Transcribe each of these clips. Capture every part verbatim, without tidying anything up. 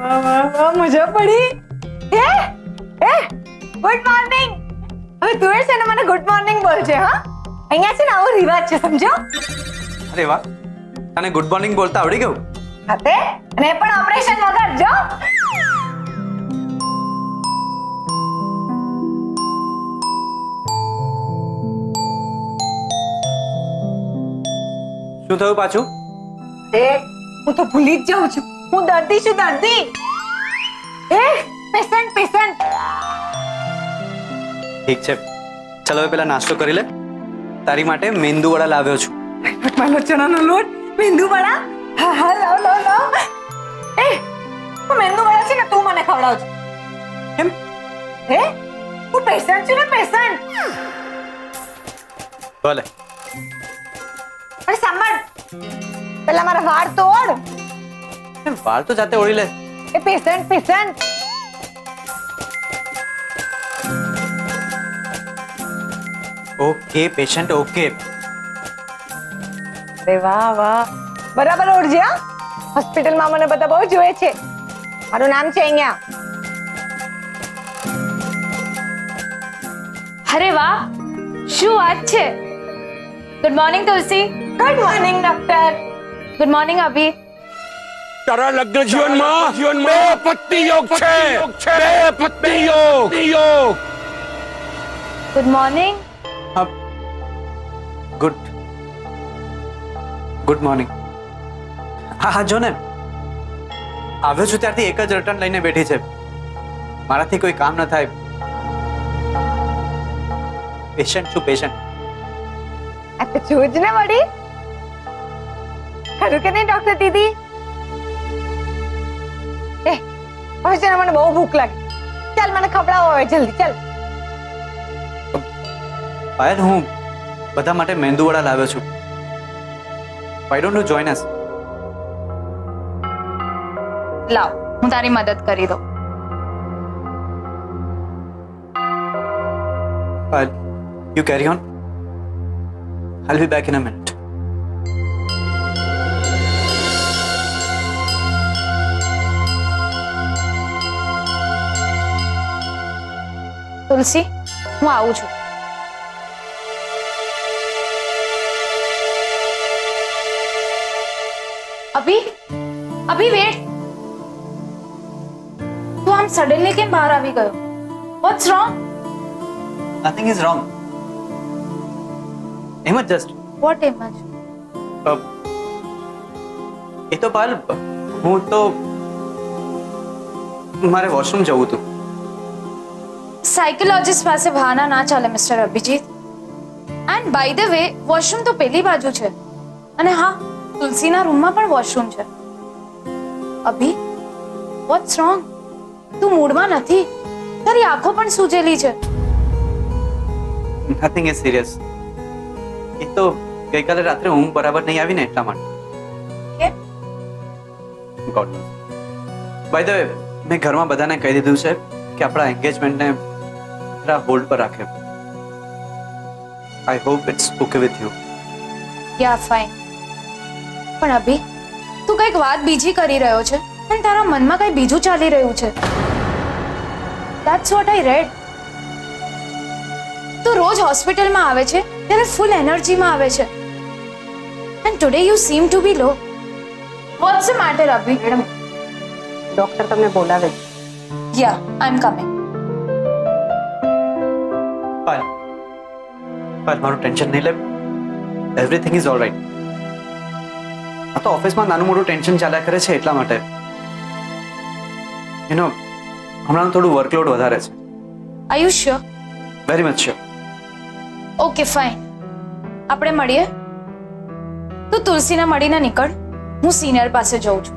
વાહ વાહ વાહ મજા પડી. એ એ ગુડ મોર્નિંગ. હવે તું છે ને મને ગુડ મોર્નિંગ બોલજે. હા અહીંયા છે ને આવો રિવાજ છે સમજો. અરે વાહ તને ગુડ મોર્નિંગ બોલતા આવડી ગયું. હાતે અને પણ ઓપરેશન વગર જો. શું થયું પાછું? એ હું તો ભૂલી જ જાઉં છું. હું દર્દી છું દર્દી. એ પેશન્ટ પેશન્ટ. ઠીક છે ચલો હવે પેલા નાસ્તો કરી લે. તારી માટે મેંદુ વડા લાવ્યો છું. મારો ચણાનો લોટ મેંદુ વડા. હા હા લાવ લાવ લાવ. એ હું મેંદુ વડા છે ને તું મને ખવડાવજો. કેમ? હે હું પેશન્ટ છું ને પેશન્ટ. ભલે. અરે સાંભળ પેલા મારા વાળ તોડ. વાળ તો જાતે ઓળી લે. એ patient patient. Okay patient okay. અરે વાહ વાહ બરાબર ઓળજે. હા હોસ્પિટલમાં મને બધા બહુ જોવે છે. મારું નામ છે અહીંયા. અરે વાહ શું વાત છે. Good morning Tulsi. Good morning doctor. Good morning Abhi. તારા લગ્ન જીવનમાં જીવનમાં પત્ની યોગ છે. બે પત્ની યોગ યોગ. Good morning. Good good morning. હા હા જો ને આવ્યો છું ત્યારથી એક જ રટન લઈને બેઠી છે. મારાથી કોઈ કામ ન થાય. પેશન્ટ છું પેશન્ટ. આ તો જોજ ને વળી. ખરું કે નહીં ડોક્ટર દીદી? એ હવે છે ને મને બહુ ભૂખ લાગી. ચાલ મને ખવડાવો હવે જલ્દી ચાલ. પાયલ હું બધા માટે મેંદુ વડા લાવ્યો છું. Why don't you join us? લાવ હું તારી મદદ કરી દઉં. Payal, you carry on. I'll be back in a minute. તુલસી હું આવું છું. અભી અભી વેટ. તું આમ સડનલી કેમ બહાર આવી ગયો? What's wrong? Nothing is wrong. એમ જ જસ્ટ. What એમ જ? એ તો પાયલ હું તો મારે વોશરૂમ જવું હતું. સાયકોલોજીસ્ટ પાસે બહાના ના ચાલે mister Abhijit. And by the way washroom તો પેલી બાજુ છે. અને હા તુલસીના રૂમમાં પણ વોશરૂમ છે. અભી વોટ્સ રોંગ? તું મૂડમાં નથી. તારી આંખો પણ સૂજેલી છે. Nothing is serious. એ તો ગઈકાલે રાત્રે ઊંઘ બરાબર નહીં આવી ને એટલા માટે. કેમ? God knows. By the way મેં ઘરમાં બધાને કહી દીધું છે કે આપણા એન્ગેજમેન્ટને હોલ્ડ પર રાખે. I hope it's okay with you. Yeah fine. પણ અભી તું કઈક વાત બીજી કરી રહ્યો છે અને તારા મનમાં કઈ બીજું ચાલી રહ્યું છે. That's what I read. તું રોજ હોસ્પિટલમાં આવે છે ત્યારે ફૂલ એનર્જીમાં આવે છે. And today you seem to be low. What's the matter, Abhi? Madam doctor તમને બોલાવે છે. Yeah, I'm coming. Payal Payal મારું ટેન્શન નહીં લે. Everything is alright. આ તો ઓફિસમાં નાનું મોટું ટેન્શન ચાલ્યા કરે છે એટલા માટે. યુ નો હમણાં થોડું વર્કલોડ વધારે છે. Are you sure? Very much sure. Okay, fine. આપણે મળીએ. તું તુલસીને મળીને નીકળ. હું સિનિયર પાસે જઉં છું.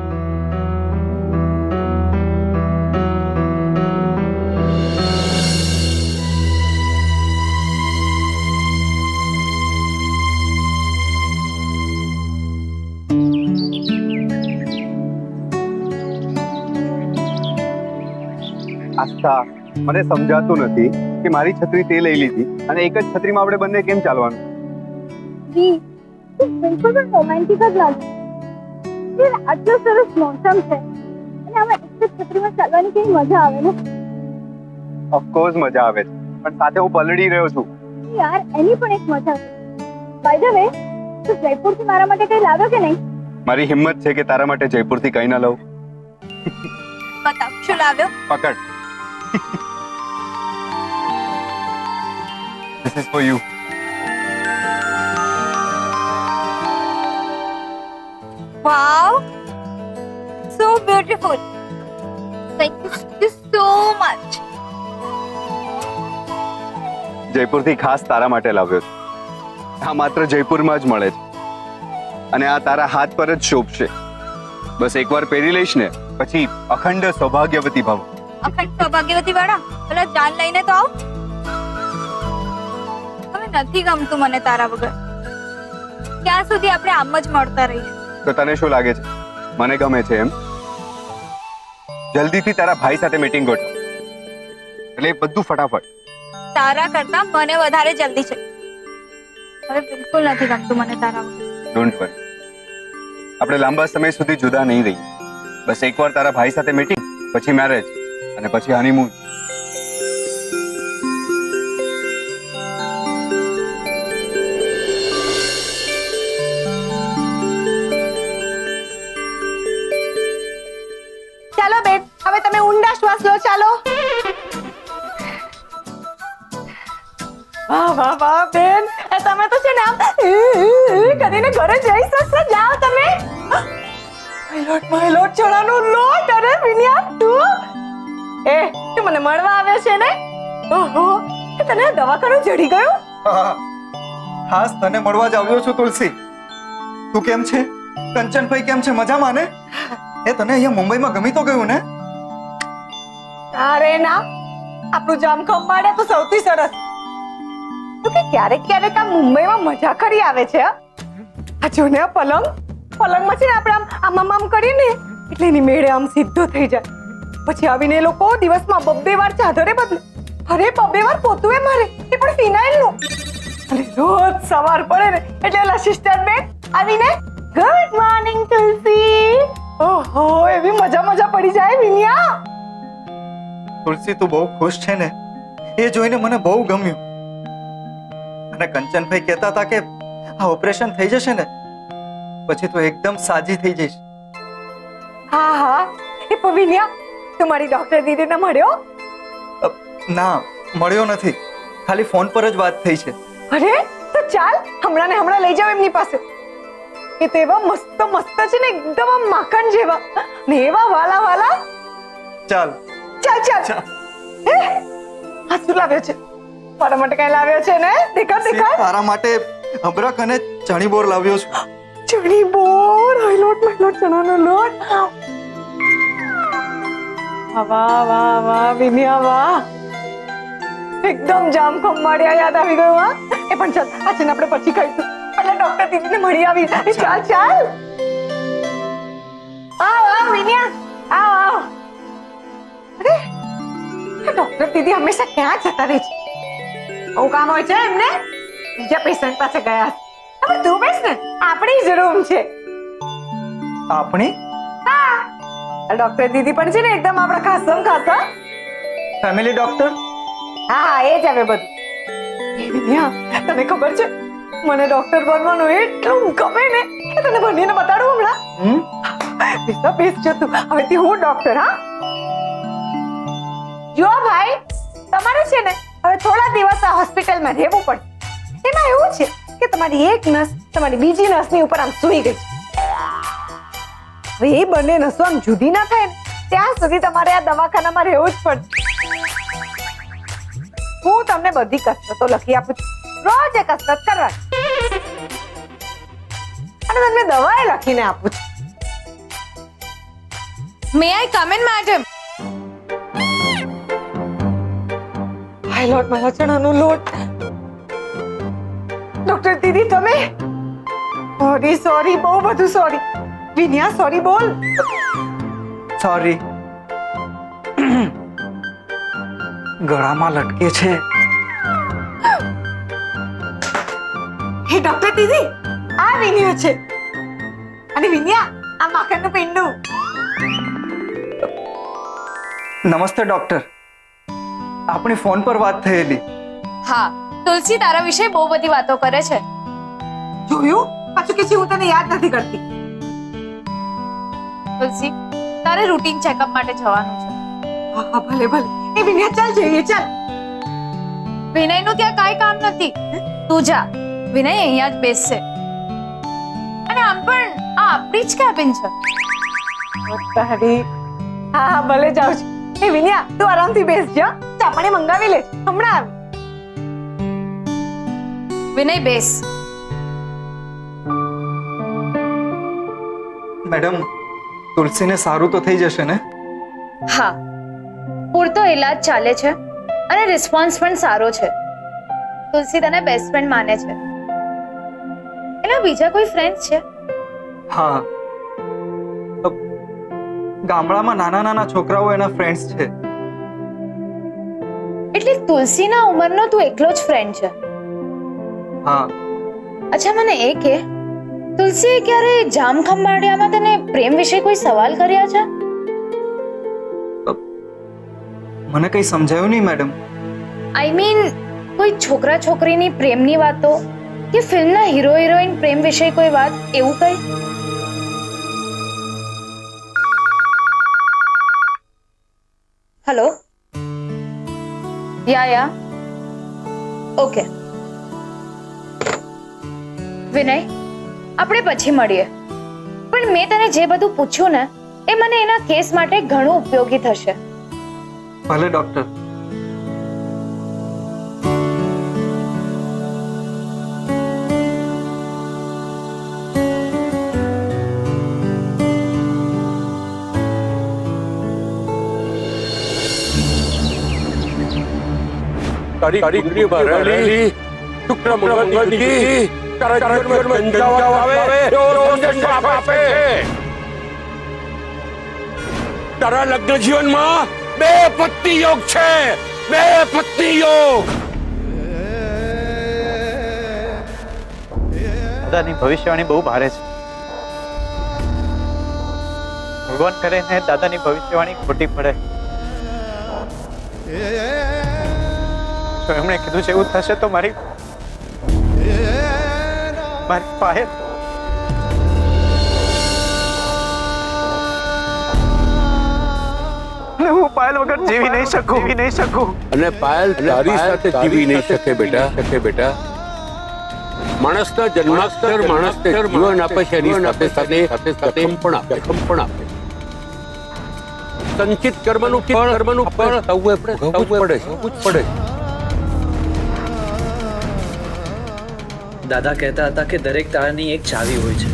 આસ્થા મને સમજાતું નથી કે મારી છત્રી તે લઈ લીધી અને એક જ છત્રીમાં આપણે બંને કેમ ચાલવાનું? જી તું બિલકુલ પણ રોમેન્ટિક જ લાગે. આટલો સરસ મોસમ છે અને આમાં એક જ છત્રીમાં ચાલવાની કેવી મજા આવે ને. ઓફકોર્સ મજા આવે છે, પણ સાથે હું પલળી રહ્યો છું. યાર એની પણ એક મજા છે. બાય ધ વે, તું જયપુરથી મારા માટે કઈ લાવ્યો કે નહીં? મારી હિંમત છે કે તારા માટે જયપુરથી કઈ ના લઉં. બતાવ શું લાવ્યો. પકડ. This is for you. Wow, so beautiful. Thank you, thank you so much. જયપુરથી ખાસ તારા માટે લાવ્યો છું. આ માત્ર જયપુરમાં જ મળે છે અને આ તારા હાથ પર જ શોભશે. બસ એકવાર પહેરી લઈશ ને પછી અખંડ સૌભાગ્યવતી ભવ. અખંડ સૌભાગ્યવતી વાળા પેલા જાન લઈને તો આવ. હવે નથી ગમતું મને તારા વગર. ક્યાં સુધી આપણે આમ જ મળતા રહીશું? તો તને શું લાગે છે મને ગમે છે એમ? જલ્દીથી તારા ભાઈ સાથે મીટિંગ ગોઠવ, એટલે બધું ફટાફટ. તારા કરતા મને વધારે જલ્દી છે. હવે બિલકુલ નથી ગમતું મને તારા વગર. ડોન્ટ વરી, આપણે લાંબા સમય સુધી જુદા નહીં રહીએ. બસ એકવાર તારા ભાઈ સાથે મીટિંગ, પછી મેરેજ અને પછી હનીમૂન. ચાલો બેન, હવે તમે ઊંડા શ્વાસ લો. ચાલો. વાહ વાહ વાહ બેન, તમે તો છે ને આમ કરીને ઘરે જઈ શકશો. જાઓ તમે. માયલોટ માયલોટ ચણાનો લોટ. અરે વિનયા તું એ તું મને મળવા આવ્યો છે ને? ઓહો, તને દવાખાનું જડી ગયું? ખાસ તને મળવા જ આવ્યો છું તુલસી. તું કેમ છે? કંચનભાઈ કેમ છે? મજામાં ને? એ તને અહીંયા મુંબઈમાં ગમી તો ગયું ને? અરે ના, આપણું જામ ખંભાળે તો સૌથી સરસ. તો કે ક્યારેક ક્યારેક આ મુંબઈમાં મજા ખરી આવે છે. આ જો ને પલંગ પલંગમાં છે ને આપણે આમ આમ આમ કરીને એટલે એની મેળે આમ સીધો થઈ જાય. પછી આવીને એ લોકો દિવસમાં બબ્બે વાર ચાદરે બદલે. અરે બબ્બે વાર પોતું એ મારે, એ પણ ફિનાઇલનું. અને રોજ સવાર પડે ને એટલે ઓલા સિસ્ટર બેન આવીને ગુડ મોર્નિંગ તુલસી. ઓહો, એવી મજા મજા પડી જાય વિનયા. તુલસી તું બહુ ખુશ છે ને, એ જોઈને મને બહુ ગમ્યું. અને કંચનભાઈ કહેતા હતા કે આ ઓપરેશન થઈ જશે ને પછી તો એકદમ સાજી થઈ જઈશ. હા હા, એ પવિન્યા તું મારી ડોક્ટર દીદીને મળ્યો? ના, મળ્યો નથી. ખાલી ફોન પર જ વાત થઈ છે. અરે તો ચાલ હમણાં ને હમણાં લઈ જાવ એમની પાસે. એ તો એવા મસ્ત મસ્ત છે ને, એકદમ આમ માખણ જેવા ને એવા વાલા વાલા. ચાલ ચાલ ચાલ. હે આ શું લાવ્યો છે? મારા માટે કઈ લાવ્યો છે ને? દેખાડ દેખાડ. તારા માટે અબરક અને ચણી બોર લાવ્યો છું. ચણી બોર, લોટ લોટ ચણાનો લોટ. વાહ વાહ વાહ વિનયા વાહ, એકદમ જામ ખંભાળિયા યાદ આવી ગયું. હા એ પણ ચાલ, આ છે ને આપણે પછી ખાઈશું. એટલે ડોક્ટર દીદીને મળી આવી. ચાલ ચાલ. આવ આવ વિનયા, આવ આવ. અરે ડોક્ટર દીદી હંમેશા ક્યાં જતા રહે છે? બહુ કામ હોય છે એમને, બીજા પેશન્ટ પાસે ગયા. હવે તું બેસ ને, આપણી જ રૂમ છે. આપણી? હા, ડોક્ટર દીદી પણ છે ને એકદમ આપણા ખાસમ ખાસા ફેમિલી ડોક્ટર. હા હા, એ જ આવે બધું. એ વિનયા તને ખબર છે મને ડોક્ટર બનવાનું એટલું ગમે ને કે તને બનીને બતાડું હમણાં. બેસ બેસ જતું. હવેથી હું ડોક્ટર. હા જો ભાઈ, તમારે છે ને હવે થોડા દિવસ આ હોસ્પિટલમાં રહેવું પડશે. એમાં એવું છે કે તમારી એક નસ તમારી બીજી નસની ઉપર આમ સૂઈ ગઈ. હવે એ બંને નસો આમ જુદી ના થાય ને ત્યાં સુધી તમારે આ દવાખાનામાં રહેવું જ પડશે. હું તમને બધી કસરતો લખી આપું છું, રોજ એ કસરત કરવાની. અને તમને દવાએ લખીને આપું છું. મે આઈ કમ ઇન મેડમ? લોટ મારા ચણાનો લોટ. ડોક્ટર દીદી તમે? સોરી સોરી, બહુ બધું સોરી. વિનયા સોરી બોલ. સોરી. ગળામાં લટકે છે. હે ડોક્ટર દીદી, આ વિનયા છે. અને વિનયા આ માખણનું પિંડું. નમસ્તે ડોક્ટર. આપણી ફોન પર વાત થયેલી. હા, તુલસી તારા વિશે બહુ બધી વાતો કરે છે. જોયું? પાછું કે છે હું તને યાદ નથી કરતી. તુલસી, તારે રૂટીન ચેકઅપ માટે જવાનું છે. હા ભલે ભલે. એ વિનય ચાલ જઈએ ચાલ. વિનયનું ત્યાં કાંઈ કામ નથી. તું જા. વિનય અહીંયા જ બેસશે. અને આમ પણ આ આપણી જ કેબિન છે. તારી. હા હા ભલે જાઉં છું. એ વિનયા તું આરામથી બેસજો. ચા પાણી મંગાવી લે. હમણાં આવી. વિનય બેસ. મેડમ, તુલસીને સારું તો થઈ જશે ને? હા, પૂરતો ઈલાજ ચાલે છે અને રિસ્પોન્સ પણ સારો છે. તુલસી તને બેસ્ટ ફ્રેન્ડ માને છે. એના બીજા કોઈ ફ્રેન્ડ્સ છે? હા, ગામડામાં નાના નાના છોકરાઓ એના ફ્રેન્ડ્સ છે. એટલે તુલસીના ઉંમરનો તું એકલો જ ફ્રેન્ડ છે? હા. અચ્છા, મને એ કે તુલસીએ ક્યારે જામ ખંભાળિયામાં તને પ્રેમ વિશે કોઈ સવાલ કર્યા છે? મને કઈ સમજાયું નહીં મેડમ. આઈ મીન કોઈ છોકરા છોકરીની પ્રેમની વાતો કે ફિલ્મના હીરો હિરોઈન પ્રેમ વિશે કોઈ વાત, એવું કઈ? હેલો. યા યા ઓકે. વિનય, આપણે પછી મળીએ. પણ મેં તને જે બધું પૂછ્યું ને એ મને એના કેસ માટે ઘણું ઉપયોગી થશે. ભલે ડોક્ટર. તારી તારી ભરેલી શુક્ર મંગલ જી તારા જીવનમાં ગંજાવ આવે એવો સંદેશ આપે છે. તારા લગ્ન જીવનમાં બે પત્ની યોગ છે. બે પત્ની યોગ. દાદાની ભવિષ્યવાણી બહુ ભારે છે. ભગવાન કરે ને દાદાની ભવિષ્યવાણી ખોટી પડે. એમણે કીધું છે એવું થશે તો મારી મારી પાયલ હું પાયલ વગર જીવી નહીં શકું જીવી નહીં શકું અને પાયલ તારી સાથે જીવી નહીં શકે બેટા શકે બેટા. માણસના જન્માક્ષર માણસને જીવન આપે છે એની સાથે સાથે સાથે સાથે પણ આપે પણ આપે. સંચિત કર્મનું ફળ કર્મનું ફળ થવું પડે છે પડે છે. દાદા કહેતા હતા કે દરેક તાળાની એક ચાવી હોય છે,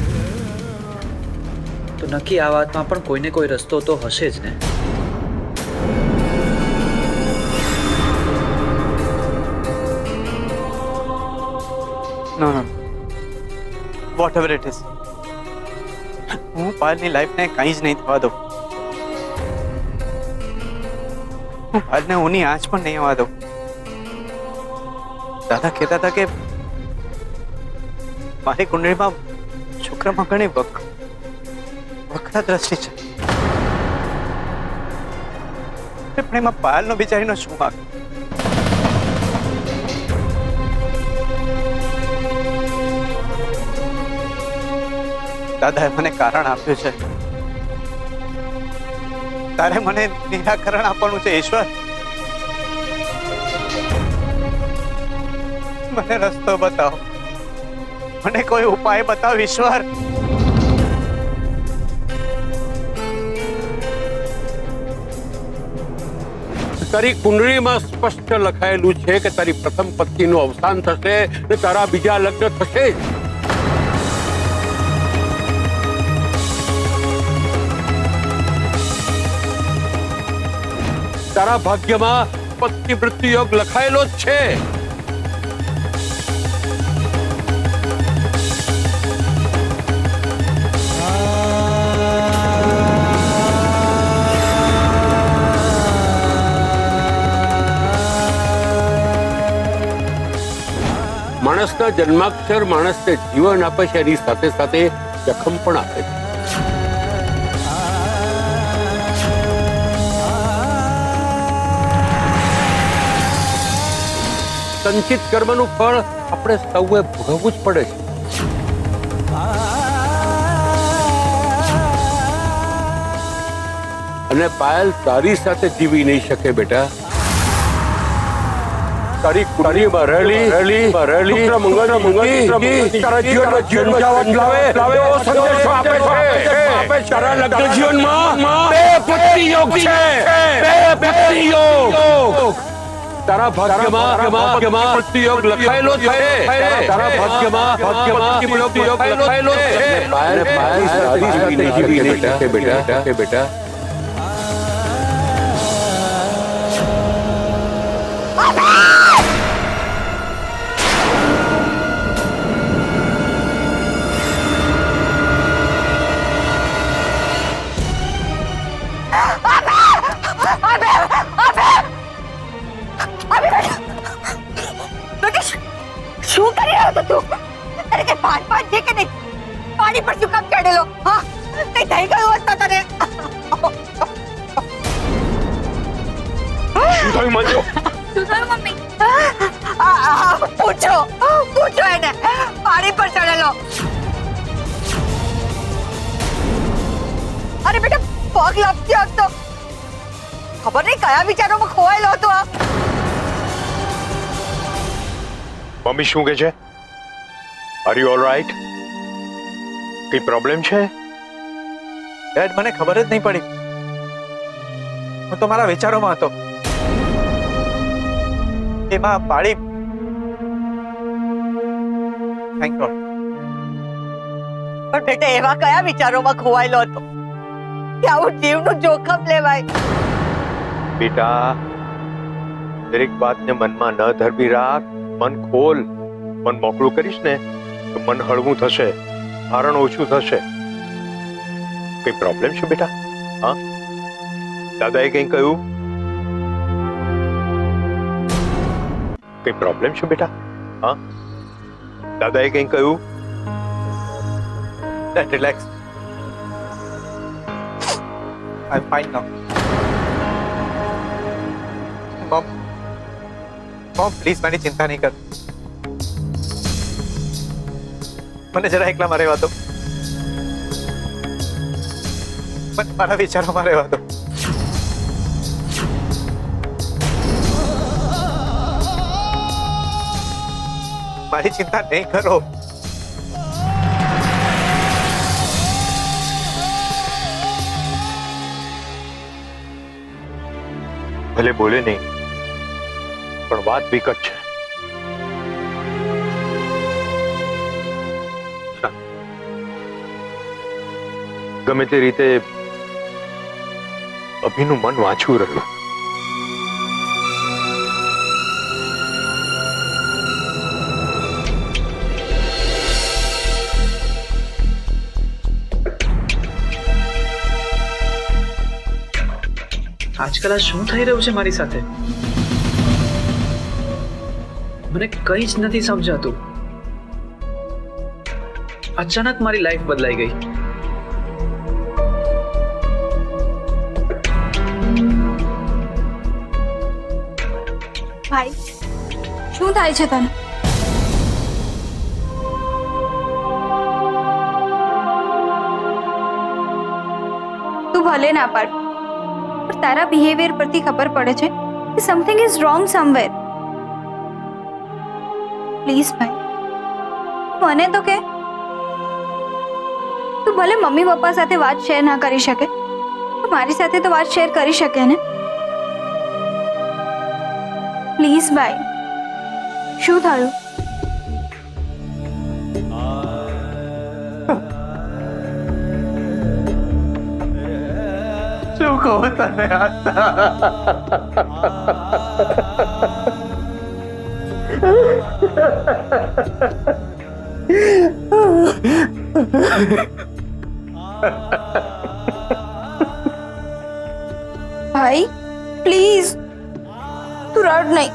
તો નક્કી આ વાતમાં પણ કોઈને કોઈ રસ્તો તો હશે જ ને. No no whatever it is, હું પાયલની લાઈફને કંઈ જ નહીં થવા દઉં. હું પાયલને ઊની આંચ પણ નહીં આવવા દઉં. દાદા કહેતા હતા કે મારી કુંડળીમાં શુક્ર મંગળની વક્ર દ્રષ્ટિ છે. પણ એમાં પાયલનો બિચારીનો શું વાંક? દાદાએ મને કારણ આપ્યું છે, તારે મને નિરાકરણ આપવાનું છે. ઈશ્વર, મને રસ્તો બતાવો, મને કોઈ ઉપાય બતાવ ઈશ્વર. તારી કુંડળીમાં સ્પષ્ટ લખાયેલું છે કે તારી પ્રથમ પત્નીનું અવસાન થશે અને તારા બીજા લગ્ન થશે. તારા ભાગ્યમાં પત્ની મૃત્યુ યોગ લખાયેલો જ છે. માણસના જન્માક્ષર માણસને જીવન આપે છે એની સાથે સાથે જખમ પણ આપે છે. સંચિત કર્મનું ફળ આપણે સૌએ ભોગવવું જ પડે છે. અને પાયલ તારી સાથે જીવી નહીં શકે બેટા. તારી કુંડલીમાં રહેલી રહેલી રહેલી શુક્ર મંગળ મંગળ તારા જીવનમાં જીવન જાવત લાવે લાવે એવો સંદેશો આપે છે. તારા લગ્ન જીવનમાં બે પત્ની યોગ છે. બે પત્ની યોગ તારા ભાગ્યમાં ભાગ્યમાં પત્ની યોગ લખાયેલો છે. તારા ભાગ્યમાં ભાગ્યમાં પત્ની યોગ લખાયેલો છે. પાયલ પાયલ તારી સાથે જીવી નહીં શકે બેટા કે બેટા. શું કરી રહ્યો હતો તું? અરે કે પાન પાન છે કે નહીં? પાણી પર શું કામ ચડેલો? હા, કઈ થઈ ગયું હોત તો તને. શું થયું મંજુ? શું થયું મમ્મી? પૂછો પૂછો એને. પાણી પર ચડેલો. અરે બેટા, પગ લપસ્યો હતો. ખબર નહીં કયા વિચારોમાં ખોવાયેલો હતો આ. મમ્મી શું કહે છે? Are you all right? કઈ પ્રોબ્લેમ છે? ડેડ, મને ખબર જ નહીં પડી. હું તો મારા વિચારોમાં હતો. એમાં પાડી. Thank God. પણ બેટા, એવા કયા વિચારોમાં ખોવાયેલો હતો કે આવું જીવનું જોખમ લેવાય? બેટા, દરેક વાતને મનમાં ન ધરબી રાખ. મન ખોલ. મન મોકળું કરીશ ને તો મન હળવું થશે, ભારણ ઓછું થશે. કઈ પ્રોબ્લેમ છે બેટા? હા, દાદાએ કઈ કહ્યું? કઈ પ્રોબ્લેમ છે બેટા? હા, દાદાએ કઈ કહ્યું? Relax. I am fine now. મમ મમ પ્લીઝ મારી ચિંતા નહીં કર. મને જરા એકલામાં રહેવા દો. મને મારા વિચારોમાં રહેવા દો. મારી ચિંતા નહીં કરો. ભલે બોલે નહીં, પણ વાત વિકટ છે. ગમે તે રીતે અભિનું મન વાંચવું રહ્યું. આજકાલ આ શું થઈ રહ્યું છે મારી સાથે? મને કંઈ જ નથી સમજાતું. અચાનક મારી લાઈફ બદલાઈ ગઈ. ભાઈ, શું થાય છે તને? તું ભલે ના પાડ, પણ તારા બિહેવિયર પરથી ખબર પડે છે કે something is wrong somewhere. Please ભાઈ, મને તો કે. તું ભલે મમ્મી પપ્પા સાથે વાત શેર ના કરી શકે, પણ મારી સાથે તો વાત શેર કરી શકે ને. પ્લીઝ ભાઈ, શું થયું? શું કહું તને? ભાઈ પ્લીઝ, તું રડ નહીં.